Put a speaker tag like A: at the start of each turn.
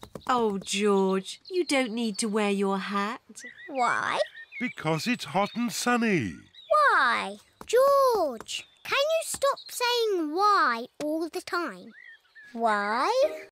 A: Oh, George, you don't need to wear your hat.
B: Why?
C: Because it's hot and sunny.
B: Why? George, can you stop saying why all the time? Why?